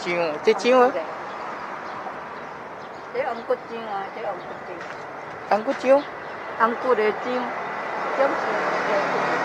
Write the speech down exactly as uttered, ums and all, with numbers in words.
chiêu, chế chiêu á. Chế ông cút chiêu à, chế ông cút chiêu. Ông cút chiêu. Ông cút để chiêu. Giống như